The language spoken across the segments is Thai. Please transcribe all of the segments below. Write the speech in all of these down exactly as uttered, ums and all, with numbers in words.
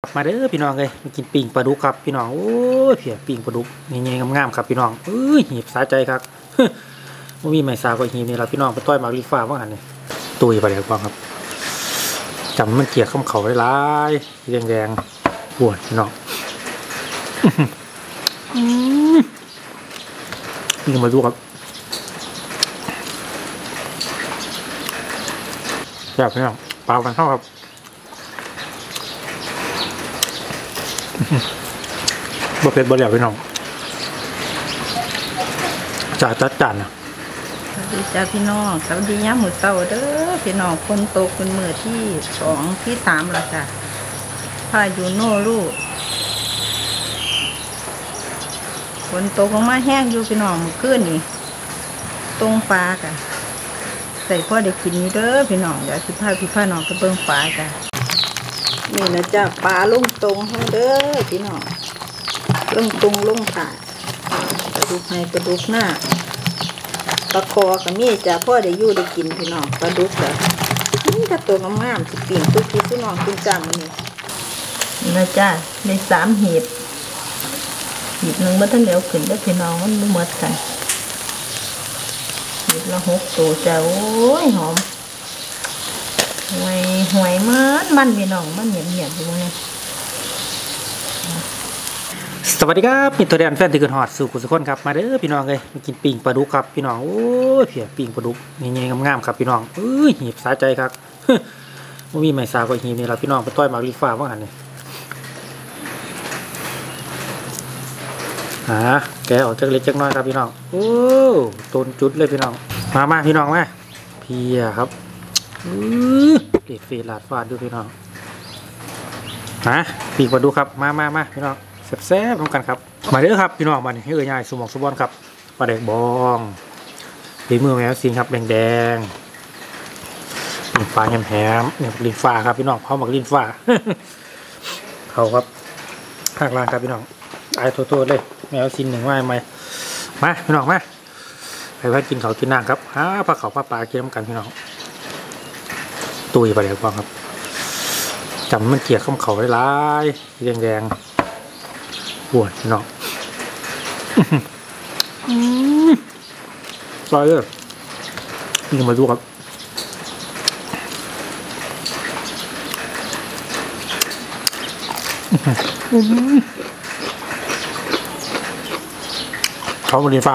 มาเด้อพี่น้องเลยมากินปิ่งปลาดุกครับพี่น้องโอ้ยเพียปิ่งปลาดุกเงี้ยๆงามๆครับพี่น้องเอ้ยหีบสาใจครับมันมีไม้สาวก็หีบนี่แหละพี่น้องไปต้อยหมากลีฟ้าว่าหันนี่ตุยไปแล้วกองครับจำมันเกลี่ยข้ามเขาได้ร้ายแดงๆปวดพี่น้องนี่มาดูครับอยากพี่น้องเปล่ากันเข้าครับบะเพ็ดบะเหลี่ยวพี่น้องจ่าจัดจานนะสวัสดีจ้าพี่น้องสวัสดีย่าหมูเต่าเด้อพี่น้องคนโตคนมือที่สองที่สามละจ้ะพายุโนลูกฝนตกลงมาแห้งอยู่พี่น้องมื้อคืนนี่ตรงปลาจ้ะใส่พ่อได้กินนี่เด้อพี่น้องเดี๋ยวสิพาพี่พาน้องไปเบิ่งปลาจ้ะนี่นะจ้ะปลาลงตรงเฮาเด้อพี่น้องลงตรงลงขาปลาดุกในปลาดุกหน้าปลาคอกับมีจ้ะพ่อได้อยู่ได้กินพี่น้องปลาดุกจ้ะนี่ถ้าตัวงามๆสิปิ่งทุกทีพี่น้องกินจังนี่นี่นะจ้ะในสามหีบหีบหนึ่งมันต้องเหลวขึ้นได้พี่น้องมันไม่หมดกันหีบละหกตัวจ้ะโอ้ยหอมหวยหวยมันมันพี่น้องมันเหนียวเหนียวอยู่เนี่ยสวัสดีครับมีตัวแดนแฟนที่เกิดหอดสู่กุศลคนครับมาเด้อพี่น้องเลยมากินปิ่งปลาดุกครับพี่น้องโอ้ยเพียปิ่งปลาดุกเงี้ยๆงามๆครับพี่น้องเอ้ยหีบสาใจครับมันมีไม้สาวก็หีบนี่แหละพี่น้องไปต้อยหมากลีฟ้าว่าหันนี่ฮะแกออกจากเล็กจักน้อยครับพี่น้องโอ้ต้นจุดเลยพี่น้องมามาพี่น้องมาเพียครับเด็ดเฟรลาดฟาดดูพี่น้องฮะปิ่งปลาดุกครับมามามาพี่น้องแซ่บๆร่วมกันครับมาเด้อครับพี่น้องมาเนี่ยให้เอ่ยง่ายสมองสมบอนครับปลาแดกบองปีมือแมวซิงครับแดงๆลิ้นฟ้าแหมๆเนี่ยลิ้นฟ้าครับพี่น้องเขาหมักลิ้นฟ้าเขาครับข้างล่างครับพี่น้องไอ้โตๆเลยแมวซินหนึ่งว่าไหมมาพี่น้องมาไปไว้กินเขากินนางครับฮะปลาเขาปลาปลากินน้ำกันพี่น้องตุยปลาแดกบองครับจำมันเกลี่ยข้ามเขาได้ร้ายแดงๆปวดเนาะซอยเลยนี่มาดูครับเขาบริฟ้า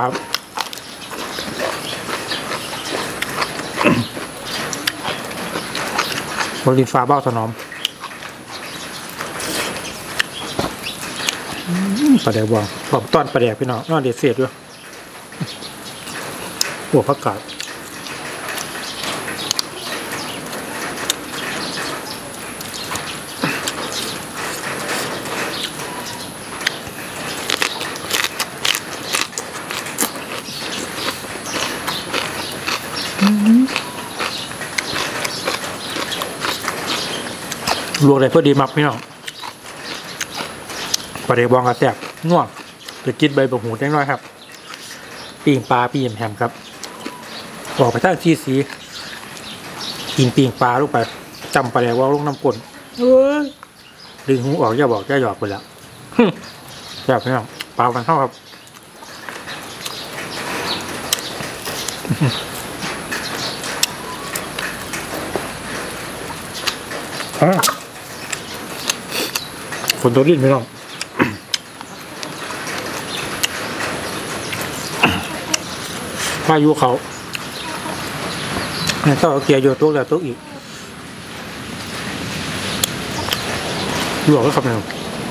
บริฟ้าเบ้าถนอมปลาแดกบองผมต้อนปลาแดกพี่น้องนอนเด็ดเสียดด้วยหัวผักกาดลวกได้พอดีมักพี่น้องปลาเด็กบองกระแสบง่วงจะกินใบบะหูแจ้งน้อยครับปีงปลาปีงแฮมครับออกไปตั้งที่สีกินปีงปลาลูกไปจำปลาแดกว่าลูกน้ำกลนเอ้ยดึงหูออกอย่าบอกอย่าหยอกไปแล้วแบบนี้ปลามันเข้าครับคนตัวลิ้นไม่ต้องพายุเขาเนี่ยต้องเอาเกียร์โยนตัวแล้วตัวอีกหลวกก็ขับเร็ว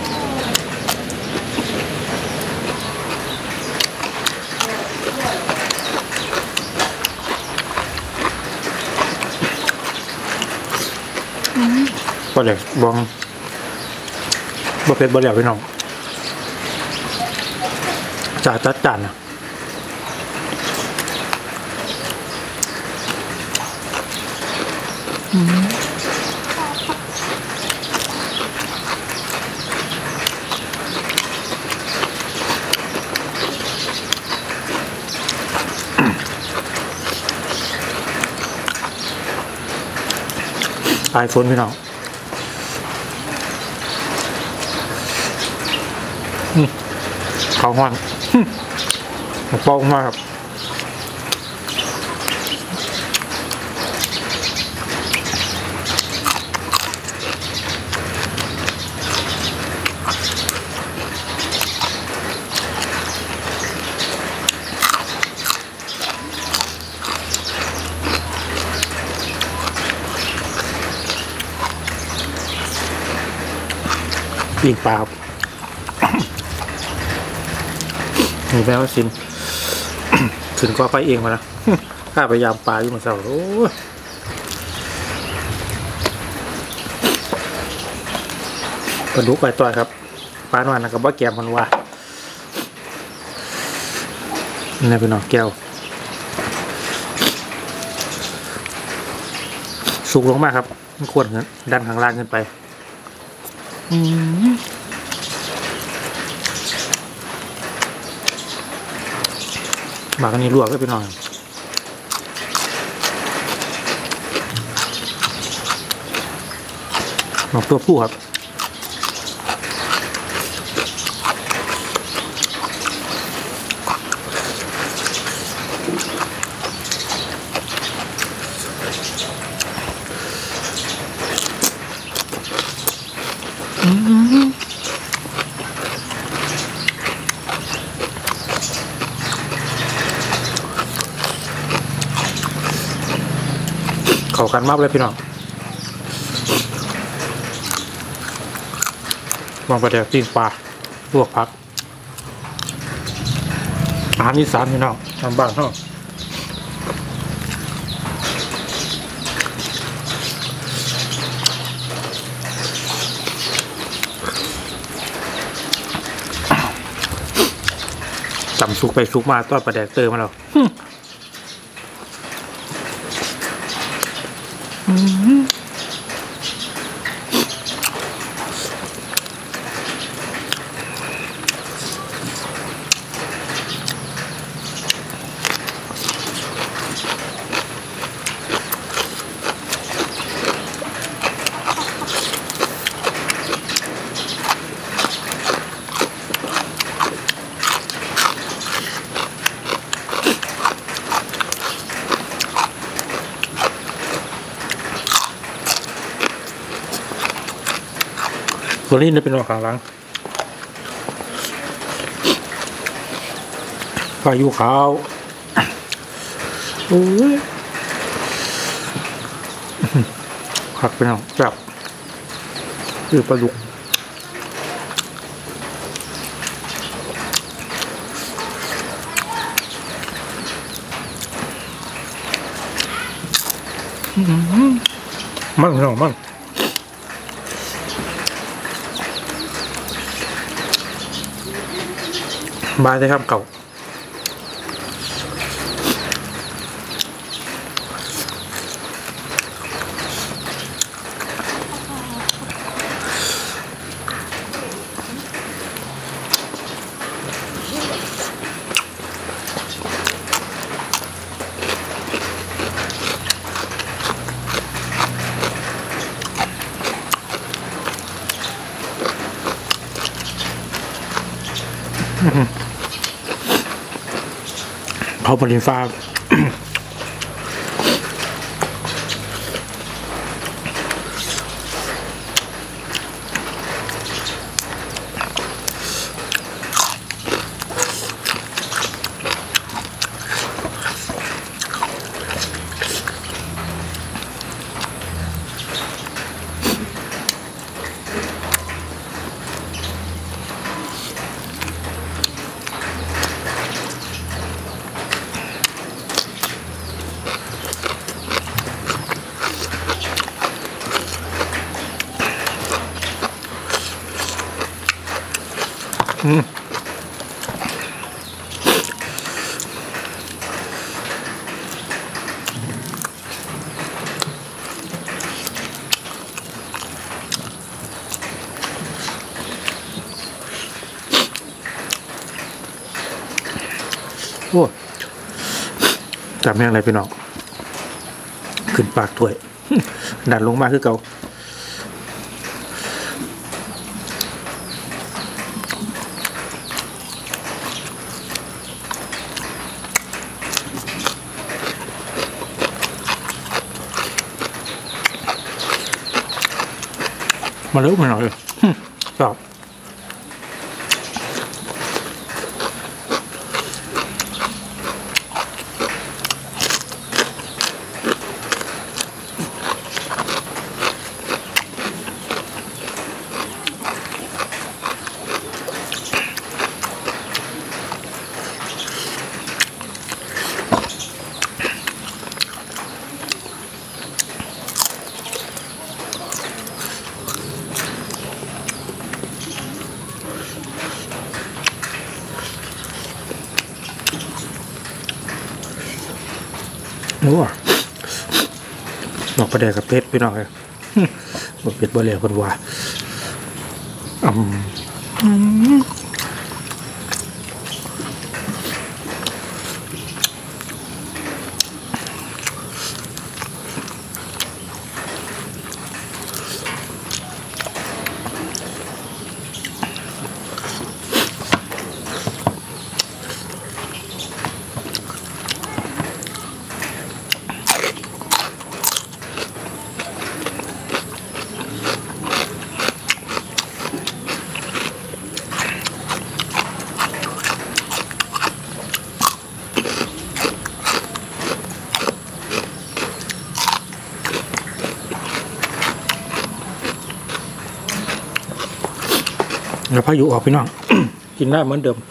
ปลาแดกบองบะเพ็ดบะเหลี่ยวพี่น้องจ่าจัดจานนะไอโฟนพี่น้องเขาห้อนปองมากครับปีกปลามีแม้ว่าสินสินก็ไปเองมาแล้วข้าพยายามปลาอยู่เหมือนเสาโอ้ปลาดุกไปต่อยครับปลาหน่อยนะกับว่าแกมมันว่านี่เป็นหนอกแก้วสุกลงมากครับมันควรเงินดันข้างล่างขึ้นไปหมากอันนี้ลวกก็ไปหน่อยหมากตัวผู้ครับเข้ากันมากเลยพี่น้องวางปลาแดกปิ้งปลาลวกผักอาหารอีสานพี่น้องทำบ้านเนาะจำซุกไปซุกมาต้อนปลาแดกเตอร์มาแล้วตัวนี้เนี่ยเป็นหัวขางหลังพายุขาวโอ้ยผักเป็นเอาจับคือปลาดุกมั่งพี่น้องมั่งบายเลยครับเก่าเขาผลิตฟ้าอืมโอ้จำแม่งอะไรไปน้องขึ้นปากถ้วยดันลงมาคือเก่ามาเร็วมาหน่อยชอบนัวดอกประเดี๋ยวกับเพชรพี่น้องเลยบดเพชรบ่เหลวคนว่าอืมแล้วพายุออกพี่น้อง กินได้เหมือนเดิม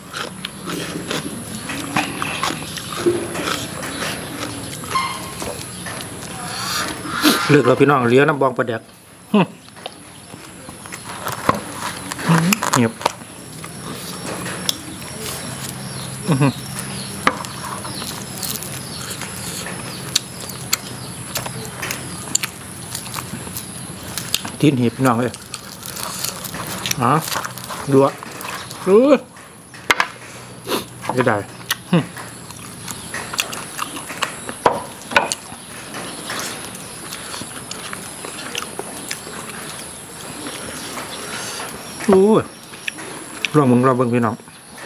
เลือกเราพี่น้องเลี้ยน้ำบองประเด็กเงียบทิ้นเห็บพี่น้องเลยอ๋อดูอ่ะดูไม่ได้โอ้ยลองมึงลองเบิ่งพี่น้อง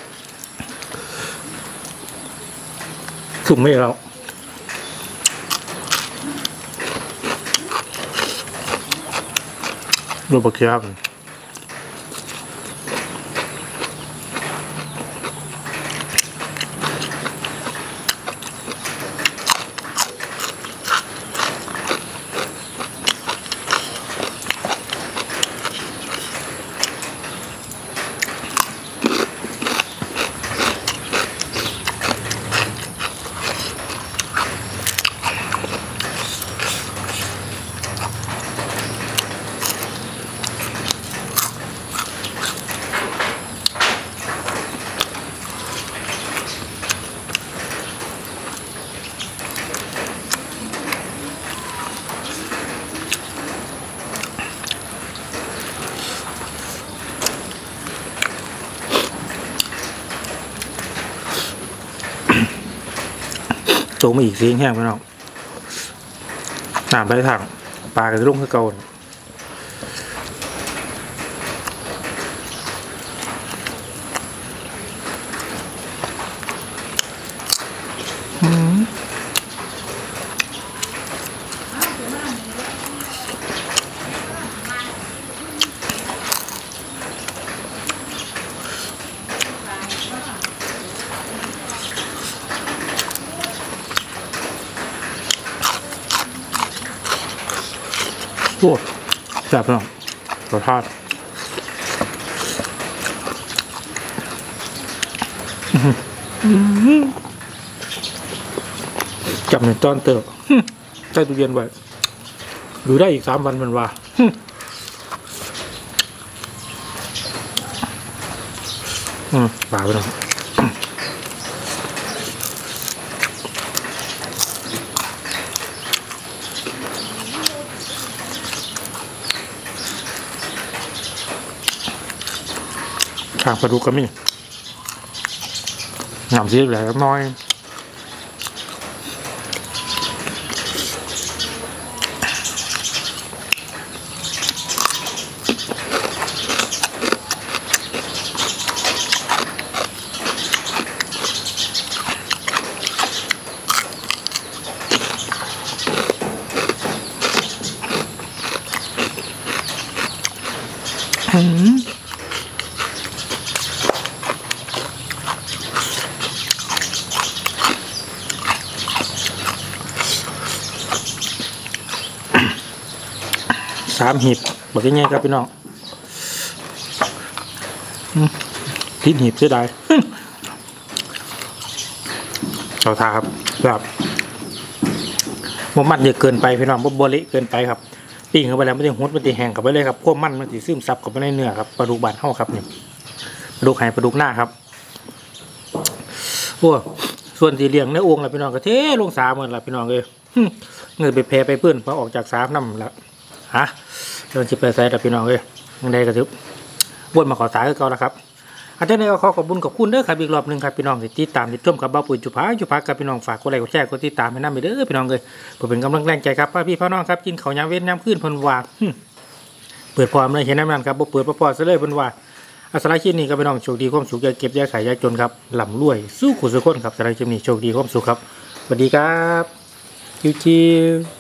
สุ่มไม่แล้วดูปลาเคียบโตมาอีกเสียงแห้งพี่น้องน้ำไปทางปลาก็จะลงคือเก่าโอ้แซ่บพี่น้องรสชาติจับในตอนเติบใส่ตู้เย็นไว้ดูได้อีกสามวันมันว่าอืมป่าไปหน่อยทางปลาดุกก็มีหนำซีแหลกน้อยสามหีบบอกยังไงครับพี่น้องพิษหีบเสียดายเอาทาครับแบบมันเยอะเกินไปพี่น้องบ่บเละเกินไปครับปิ้งเข้าไปแล้วไม่ได้หุดไม่ได้แห้งเข้าไปเลยครับพวกมันมันสีซึมซับเข้าไปในเนื้อครับปลาดุกบานเท่าครับเนี่ยปลาดุกไห่ปลาดุกหน้าครับโอ้ส่วนสีเหลืองในองค์ละพี่น้องก็เทลงสาเหมือนละพี่น้องเลยเงินไปแพ้ไปเพื่อนพอออกจากสามน้ำละฮะเดินจิบไปใส่ละพี่น้องเลยยังไงก็ถือวนมาขอสายก็เก่าแล้วครับอาจารย์ในก็ขอขอบคุณขอบคุณเด้อครับอีกรอบหนึ่งครับพี่น้องที่ติดตามติดชมกับบ้าปุ๋ยจุภาจุภากับพี่น้องฝากกดไลค์กดแชร์กดติดตามให้น้ำไปเด้อพี่น้องเลยเพื่อเป็นกำลังแรงใจครับพี่พ่อน้องครับกินข้าวยำเว้นยำขึ้นพันวาเปิดพร้อมเลยเห็นน้ำมันครับบ่เปิดพอๆซะเลยพันวาอาสาชีพนี้ก็พี่น้องโชคดีความสุขอย่าเก็บอย่าขายอย่าจนครับหล่ำรวยสู้ขุสุขคนครับอาสาชีพนี้โชคดีความสุขครับสวัสดีครับชิวๆ